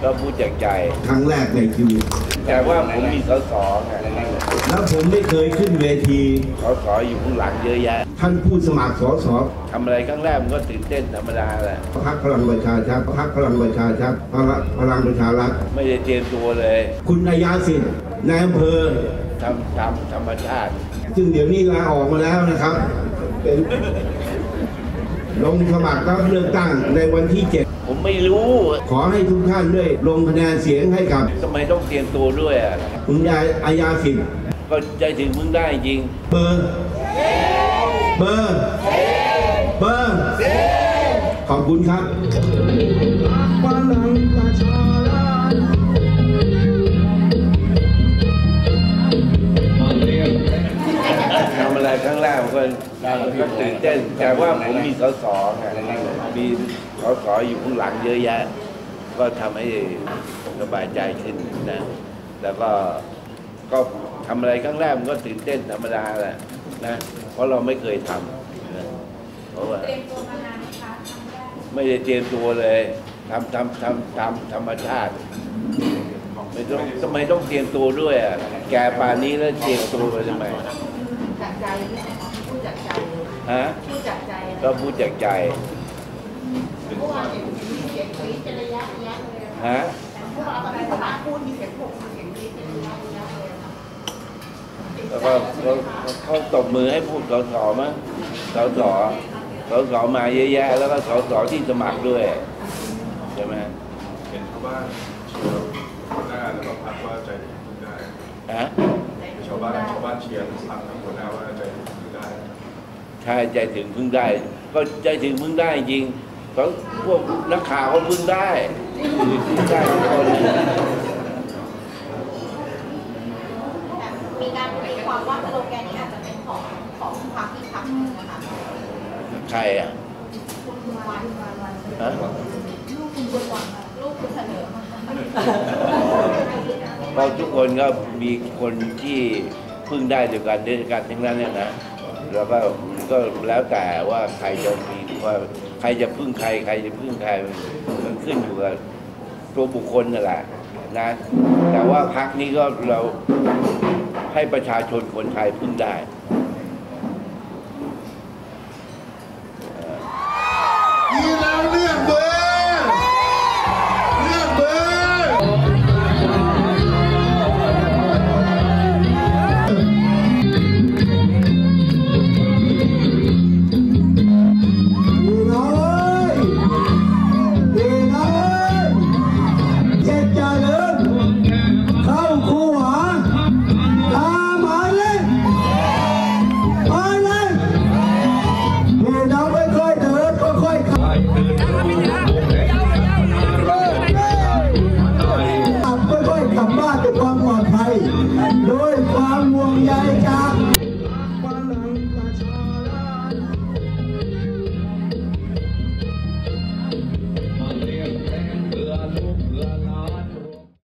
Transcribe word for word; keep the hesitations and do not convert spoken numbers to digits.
ก็พูดจากใจครั้งแรกในชีวิตแต่ว่าผมมีสสไงแล้วผมไม่เคยขึ้นเวทีสสอยู่ข้างหลังเยอะแยะท่านผู้สมัครสสทำอะไรครั้งแรกมันก็ตื่นเต้นธรรมดาแหละพรรคพลังประชาชาติพรรคพลังประชาชาติพลังประชารัฐไม่ได้เตรียมตัวเลยคุณนายาสิทธิ์นายอำเภอทำตามธรรมชาติซึ่งเดี๋ยวนี้ลาออกมาแล้วนะครับเป็นลงสมัครรับเลือกตั้งในวันที่เจ็ดผมไม่รู้ขอให้ทุกท่านด้วยลงคะแนนเสียงให้กับทำไมต้องเตรียมตัวด้วยอ่ะคุณยายอายาสิทธิ์ก็ใจถึงมึงได้จริงเบอร์เบอร์เบอร์ขอบคุณครับทำอะไรครั้งแรกก็ก็ตื่นเต้นแต่ว่าผมมีสสไงมีสสอยู่ข้างหลังเยอะแยะก็ทำให้สบายใจขึ้นนะแล้วก็ก็ทำอะไรครั้งแรกมันก็ตื่นเต้นธรรมดาแหละนะเพราะเราไม่เคยทำนะเพราะว่าไม่ได้เตรียมตัวเลยทำทำทำตามธรรมชาติไม่ต้องทำไมต้องเตรียมตัวด้วยอ่ะแกป่านนี้แล้วเตรียมตัวไปทำไมจากใจพูดจากใจฮะพูดจากใจก็พูดจากใจเมื่อวานเห็นมีเสียงกรี๊ดเป็นระยะระยะเลยฮะเมื่อวานตอนที่สภาพูดมีเสียงปลุกมีเสียงกรี๊ดเป็นระยะระยะเลยแล้วก็เขาตบมือให้พูดสสมั้งสสสสมาเยอะแยะแล้วก็สสที่สมัครด้วยใช่ไหมเห็นชาวบ้านเชียร์หัวหน้าแล้วก็พักว่าใจถึงพึ่งได้ฮะชาวบ้านชาวบ้านเชียร์พักทั้งหัวหน้าว่าใจถึงพึ่งได้ใช่ใจถึงพึ่งได้ก็ใจถึงพึ่งได้จริงเพราะพวกนักข่าวเขาพึ่งได้พึ่งได้ทุกคนมีการตีความว่าสโลแกนนี้อาจจะเป็นของของพรรคที่พรรคนะคะใครอ่ะคุณวันฮะลูกคุณคุณวันลูกคุณเสนอเราทุกคนก็มีคนที่พึ่งได้เดียวกันด้วยกันทั้งนั้นเนี่ยนะแล้วก็ก็แล้วแต่ว่าใครจะมีว่าใครจะพึ่งใครใครจะพึ่งใครมันขึ้นอยู่กับตัวบุคคลนั่นแหละนะแต่ว่าพรรคนี้ก็เราให้ประชาชนคนไทยพึ่งได้